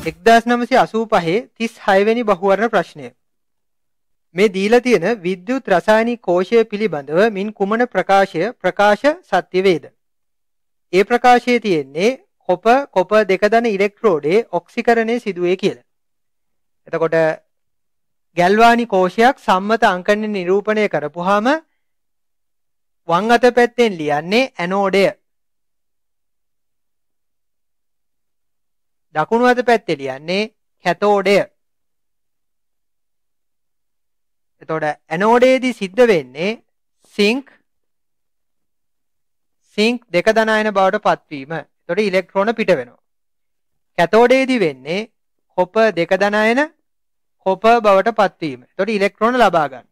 1985 36 වෙනි බහුවර්ණ ප්‍රශ්නය. මේ දීලා තියෙන විද්‍යුත් රසායනික කෝෂය පිළිබඳව මින් කුමන ප්‍රකාශ සත්‍ය වේද? ඒ ප්‍රකාශයේ තියෙන්නේ කොප දෙක දන ඉලෙක්ට්‍රෝඩේ ඔක්සිකරණය සිදුවේ කියලා. එතකොට ගැල්වානි කෝෂයක් සම්මත අංකණය නිරූපණය කරපුවාම වම් අත පැත්තෙන් ලියන්නේ ඇනෝඩය. දකුණු අත පැත්තේ ලියන්නේ කැතෝඩය. එතකොට ඇනෝඩයේදී සිද්ධ වෙන්නේ සිංක් දෙක ධන අයන බවට පත්වීම. එතකොට ඉලෙක්ට්‍රෝන පිට වෙනවා. කැතෝඩයේදී වෙන්නේ කොප දෙක ධන අයන කොප බවට පත්වීම. එතකොට ඉලෙක්ට්‍රෝන ලබා ගන්න.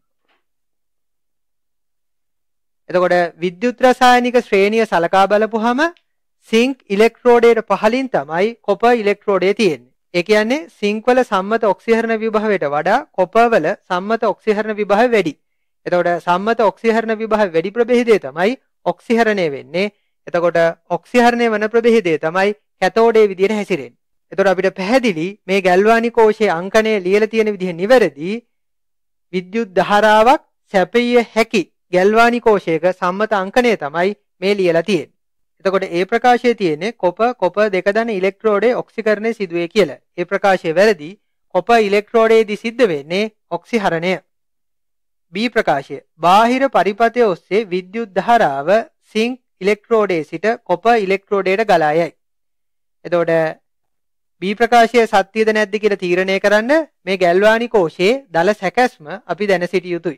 එතකොට විද්‍යුත් රසායනික ශ්‍රේණිය සලකා බලපුවාම සිංක් ඉලෙක්ට්‍රෝඩයට පහලින් තමයි කොප ඉලෙක්ට්‍රෝඩය තියෙන්නේ. ඒ කියන්නේ සිංක් වල සම්මත ඔක්සිහරණ විභවයට වඩා කොප වල සම්මත ඔක්සිහරණ විභවය වැඩි. එතකොට සම්මත ඔක්සිහරණ විභවය වැඩි ප්‍රභේදය තමයි ඔක්සිහරණය වෙන්නේ. එතකොට ඔක්සිහරණය වන ප්‍රභේදය තමයි කැතෝඩේ විදියට හැසිරෙන්නේ. එතකොට අපිට පැහැදිලි මේ ගැල්වානි කෝෂයේ අංකණය ලියලා තියෙන විදිහ නිවැරදි. විද්‍යුත් ධාරාවක් සැපිය හැකි ගැල්වානි කෝෂයක සම්මත අංකණය තමයි මේ ලියලා තියෙන්නේ. එතකොට ඒ ප්‍රකාශයේ තියෙන්නේ කොප දෙක දන ඉලෙක්ට්‍රෝඩේ ඔක්සිකරණය සිදුවේ කියලා. ඒ ප්‍රකාශය වැරදි. කොප ඉලෙක්ට්‍රෝඩේදී සිද්ධ වෙන්නේ ඔක්සිහරණය. B ප්‍රකාශය. බාහිර පරිපථය ඔස්සේ විද්‍යුත් ධාරාව සිංක් ඉලෙක්ට්‍රෝඩේ සිට කොප ඉලෙක්ට්‍රෝඩයට ගලා යයි. එතකොට B ප්‍රකාශය සත්‍යද නැද්ද කියලා තීරණය කරන්න මේ ගැල්වානි කෝෂයේ දල සැකැස්ම අපි දැන සිටිය යුතුයි.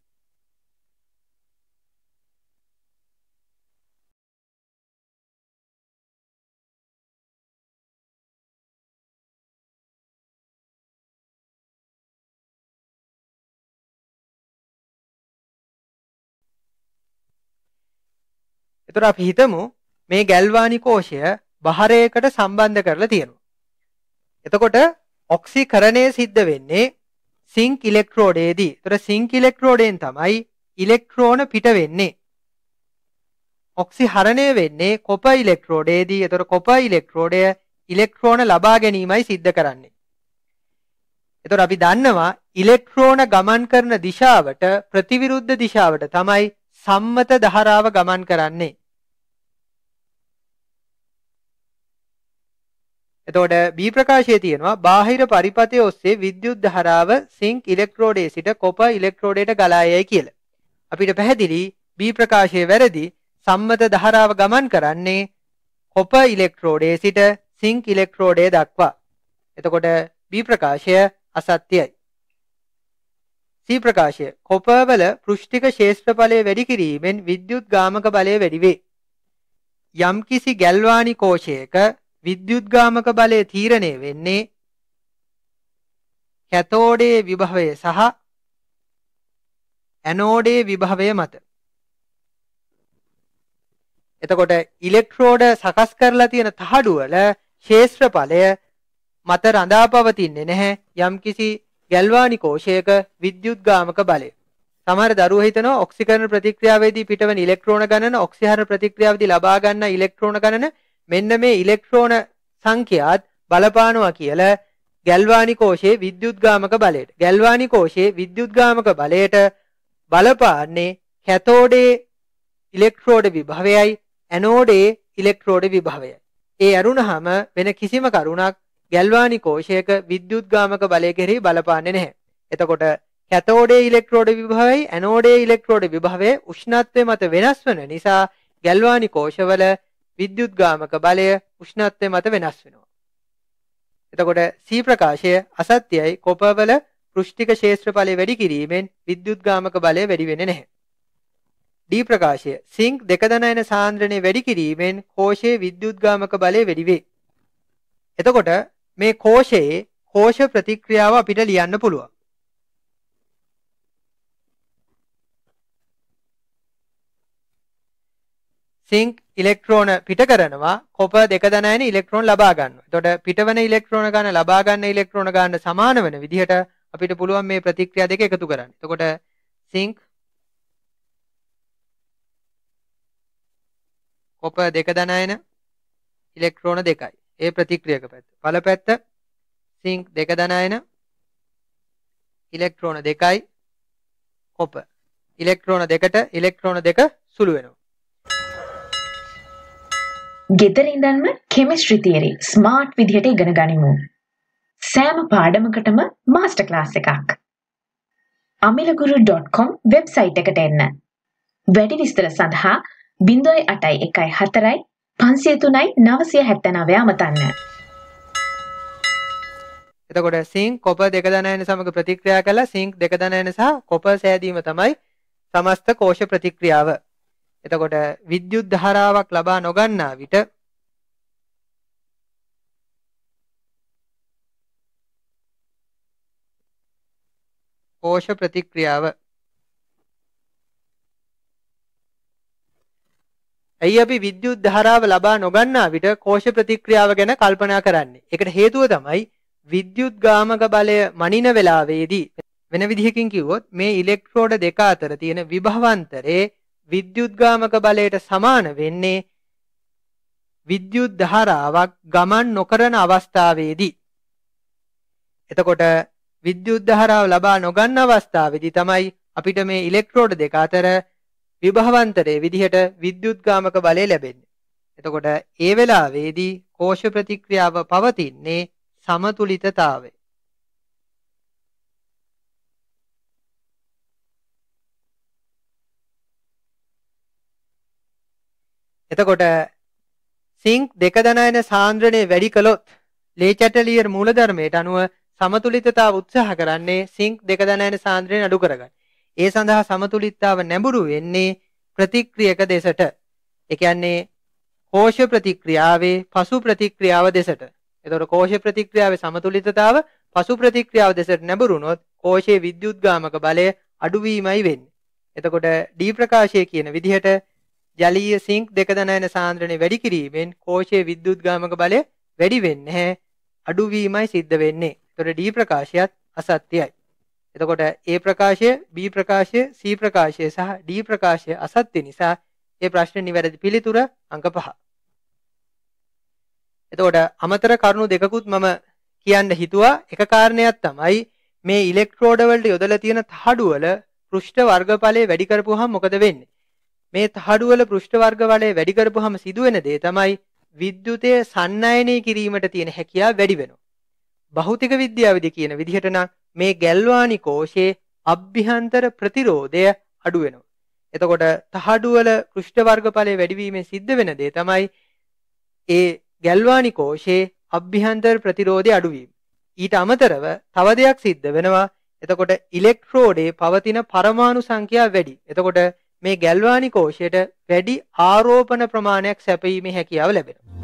එතකොට අපි හිතමු මේ ගැල්වානි කෝෂය බහරයකට සම්බන්ධ කරලා තියෙනවා. එතකොට ඔක්සිකරණය සිද්ධ වෙන්නේ සිංක් ඉලෙක්ට්‍රෝඩේදී. එතකොට සිංක් ඉලෙක්ට්‍රෝඩයෙන් තමයි ඉලෙක්ට්‍රෝන පිට වෙන්නේ. ඔක්සිහරණය වෙන්නේ කොප ඉලෙක්ට්‍රෝඩේදී. එතකොට කොප ඉලෙක්ට්‍රෝඩය ඉලෙක්ට්‍රෝන ලබා ගැනීමයි සිද්ධ කරන්නේ. එතකොට අපි දන්නවා ඉලෙක්ට්‍රෝන ගමන් කරන දිශාවට ප්‍රතිවිරුද්ධ දිශාවට තමයි සම්මත ධාරාව ගමන් කරන්නේ. එතකොට B ප්‍රකාශයේ තියෙනවා බාහිර පරිපථය ඔස්සේ විද්‍යුත් ධාරාව සිංක් ඉලෙක්ට්‍රෝඩේ සිට කොප ඉලෙක්ට්‍රෝඩයට ගලා යයි කියලා. අපිට පැහැදිලි B ප්‍රකාශයේ වැරදි. සම්මත ධාරාව ගමන් කරන්නේ කොප ඉලෙක්ට්‍රෝඩේ සිට සිංක් ඉලෙක්ට්‍රෝඩේ දක්වා. එතකොට B ප්‍රකාශය අසත්‍යයි. C ප්‍රකාශය. කොපවල පෘෂ්ඨික ක්ෂේත්‍රඵලය වැඩි කිරීමෙන් විද්‍යුත් ගාමක බලය වැඩි වේ. යම්කිසි ගැල්වානි කෝෂයක විද්‍යුත් ගාමක බලය තීරණය වෙන්නේ කැතෝඩේ විභවය සහ ඇනෝඩේ විභවය මත. එතකොට ඉලෙක්ට්‍රෝඩ සකස් කරලා තියෙන තහඩු වල ක්ෂේත්‍රඵලය මත රඳා පවතින්නේ නැහැ යම්කිසි ගැල්වානි කෝෂයක විද්‍යුත් ගාමක බලය. සමහර දරුවෝ හිතනවා ඔක්සිකරණ ප්‍රතික්‍රියාවේදී පිටවන ඉලෙක්ට්‍රෝන ගණන ඔක්සිහරණ ප්‍රතික්‍රියාවේදී ලබා ගන්න ඉලෙක්ට්‍රෝන ගණන මෙන්න මේ ඉලෙක්ට්‍රෝන සංඛ්‍යාත් බලපානවා කියලා ගැල්වානි කෝෂයේ විද්‍යුත් ගාමක බලයට. ගැල්වානි කෝෂයේ විද්‍යුත් ගාමක බලයට බලපාන්නේ කැතෝඩේ ඉලෙක්ට්‍රෝඩ විභවයයි ඇනෝඩේ ඉලෙක්ට්‍රෝඩ විභවයයි. ඒ අරුණහම වෙන කිසිම කරුණක් ගැල්වානි කෝෂයක විද්‍යුත් ගාමක බලය කෙරෙහි බලපාන්නේ නැහැ. එතකොට කැතෝඩේ ඉලෙක්ට්‍රෝඩ විභවයයි ඇනෝඩේ ඉලෙක්ට්‍රෝඩ විභවය උෂ්ණත්වය මත වෙනස් වන නිසා ගැල්වානි කෝෂවල විද්‍යුත් ගාමක බලය උෂ්ණත්වය මත වෙනස් වෙනවා. එතකොට C ප්‍රකාශය අසත්‍යයි. කොපවල පෘෂ්ඨික ක්ෂේත්‍රඵලය වැඩි කිරීමෙන් විද්‍යුත් ගාමක බලය වැඩි වෙන්නේ නැහැ. D ප්‍රකාශය. සිංක් දෙක දනයන සාන්ද්‍රණය වැඩි කිරීමෙන් කෝෂයේ විද්‍යුත් ගාමක බලය වැඩි වේ. එතකොට මේ කෝෂයේ කෝෂ ප්‍රතික්‍රියාව අපිට ලියන්න පුළුවන්. සිංක් ඉලෙක්ට්‍රෝන පිට කරනවා කොප දෙක දනයන ඉලෙක්ට්‍රෝන ලබා ගන්නවා. එතකොට පිටවන ඉලෙක්ට්‍රෝන ගන්න ලබා ගන්න ඉලෙක්ට්‍රෝන ගන්න සමාන වෙන විදිහට අපිට පුළුවන් මේ ප්‍රතික්‍රියා දෙක එකතු කරන්න. එතකොට සිංක් කොප දෙක දනයන ඉලෙක්ට්‍රෝන දෙකයි. ඒ ප්‍රතික්‍රියක පැත්ත. බල පැත්ත සිංක් 2 ධනායන ඉලෙක්ට්‍රෝන 2යි කොපර්. ඉලෙක්ට්‍රෝන 2ට ඉලෙක්ට්‍රෝන 2 සුළු වෙනවා. ගෙදර ඉඳන්ම කෙමිස්ට්‍රි තියරි ස්මාර්ට් විදිහට ඉගෙන ගනිමු. සෑම පාඩමකටම මාස්ටර් ක්ලාස් එකක්. amilaguru.com වෙබ්සයිට් එකට එන්න. වැඩි විස්තර සඳහා 0814 503 979 අමතන්න. එතකොට සිංක් කොපර් 2 ධනායන සමග ප්‍රතික්‍රියා කළා සිංක් 2 ධනායන සහ කොපර් සෑදීම තමයි සමස්ත කෝෂ ප්‍රතික්‍රියාව. එතකොට විද්‍යුත් ධාරාවක් ලබා නොගන්නා විට කෝෂ ප්‍රතික්‍රියාව. ඇයි අපි විද්‍යුත් ධාරාව ලබා නොගන්නා විට කෝෂ ප්‍රතික්‍රියාව ගැන කල්පනා කරන්නේ? ඒකට හේතුව තමයි විද්‍යුත් ගාමක බලය මනින වෙලාවේදී වෙන විදිහකින් කිව්වොත් මේ ඉලෙක්ට්‍රෝඩ දෙක අතර තියෙන විභවාන්තරේ විද්‍යුත් ගාමක බලයට සමාන වෙන්නේ විද්‍යුත් ධාරාවක් ගමන් නොකරන අවස්ථාවේදී. එතකොට විද්‍යුත් ධාරාව ලබා නොගන්න අවස්ථාවේදී තමයි අපිට මේ ඉලෙක්ට්‍රෝඩ දෙක අතර විභවාන්තරයේ විදිහට විද්‍යුත් ගාමක බලය ලැබෙන්නේ. එතකොට ඒ වෙලාවේදී කෝෂ ප්‍රතික්‍රියාව පවතින්නේ සමතුලිතතාවය. එතකොට සිංක් 2 ධනායන සාන්ද්‍රණය වැඩි කළොත් ලේචැටලියර් මූලධර්මයට අනුව සමතුලිතතාව උත්සාහ කරන්නේ සිංක් 2 ධනායන සාන්ද්‍රණය අඩු කරගන්න. ඒ සඳහා සමතුලිතතාව නැඹුරු වෙන්නේ ප්‍රතික්‍රියක දෙසට. ඒ කියන්නේ කෝෂ ප්‍රතික්‍රියාවේ පසු ප්‍රතික්‍රියාව දෙසට. එතකොට කෝෂ ප්‍රතික්‍රියාවේ සමතුලිතතාව පසු ප්‍රතික්‍රියාව දෙසට නැඹුරුනොත් කෝෂයේ විද්‍යුත් ගාමක බලය අඩු වීමයි වෙන්නේ. එතකොට ඩී ප්‍රකාශය කියන විදිහට ජලීය සිංක් 2 ධනායන සාන්ද්‍රණය වැඩි කිරීමෙන් කෝෂයේ විද්‍යුත් ගාමක බලය වැඩි වෙන්නේ නැහැ, අඩු වීමයි සිද්ධ වෙන්නේ. එතකොට ඩී ප්‍රකාශයත් අසත්‍යයි. එතකොට A ප්‍රකාශය, B ප්‍රකාශය, C ප්‍රකාශය සහ D ප්‍රකාශය අසත්‍ය නිසා මේ ප්‍රශ්නේ නිවැරදි පිළිතුර අංක 5. එතකොට අමතර කරුණු දෙකකුත් මම කියන්න හිතුවා. එක කාරණයක් තමයි මේ ඉලෙක්ට්‍රෝඩ වලට යොදලා තියෙන තහඩු වල පෘෂ්ඨ වර්ගඵලය වැඩි කරපුවාම මොකද වෙන්නේ? මේ තහඩු වල පෘෂ්ඨ වර්ගඵලය වැඩි කරපුවාම සිදුවෙන දේ තමයි විද්‍යුතය සන්නයනය කිරීමට තියෙන හැකියාව වැඩි වෙනවා. භෞතික විද්‍යාවේදී කියන විදිහට නම් මේ ගැල්වානි කෝෂයේ අභ්‍යන්තර ප්‍රතිරෝධය අඩු වෙනවා. එතකොට තහඩු වල පෘෂ්ඨ වර්ගඵලය වැඩි වීමෙන් සිද්ධ වෙන දේ තමයි ඒ ගැල්වානි කෝෂයේ අභ්‍යන්තර ප්‍රතිරෝධය අඩු වීම. ඊට අමතරව තව දෙයක් සිද්ධ වෙනවා. එතකොට ඉලෙක්ට්‍රෝඩේ පවතින පරමාණු සංඛ්‍යාව වැඩි. එතකොට මේ ගැල්වානි කෝෂයට වැඩි ආරෝපණ ප්‍රමාණයක් සැපයීමේ හැකියාව ලැබෙනවා.